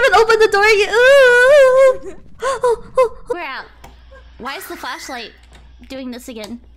even open the door yet. We're out. Why is the flashlight doing this again?